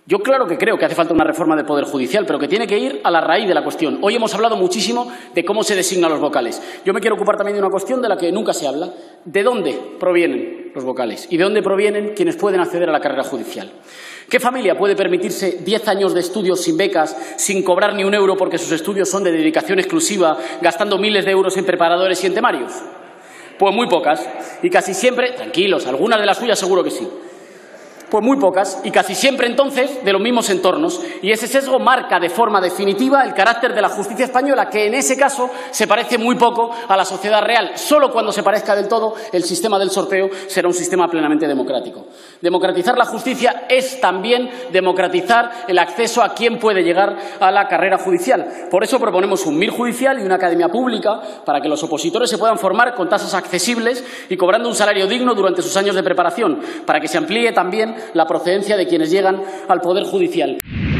Yo claro que creo que hace falta una reforma del Poder Judicial, pero que tiene que ir a la raíz de la cuestión. Hoy hemos hablado muchísimo de cómo se designan los vocales. Yo me quiero ocupar también de una cuestión de la que nunca se habla. ¿De dónde provienen los vocales? ¿Y de dónde provienen quienes pueden acceder a la carrera judicial? ¿Qué familia puede permitirse 10 años de estudios sin becas, sin cobrar ni un euro porque sus estudios son de dedicación exclusiva, gastando miles de euros en preparadores y en temarios? Pues muy pocas. Y casi siempre, tranquilos, algunas de las suyas seguro que sí. Pues muy pocas, y casi siempre entonces de los mismos entornos. Y ese sesgo marca de forma definitiva el carácter de la justicia española, que en ese caso se parece muy poco a la sociedad real. Solo cuando se parezca del todo, el sistema del sorteo será un sistema plenamente democrático. Democratizar la justicia es también democratizar el acceso a quien puede llegar a la carrera judicial. Por eso proponemos un MIR judicial y una academia pública para que los opositores se puedan formar con tasas accesibles y cobrando un salario digno durante sus años de preparación, para que se amplíe también la procedencia de quienes llegan al Poder Judicial.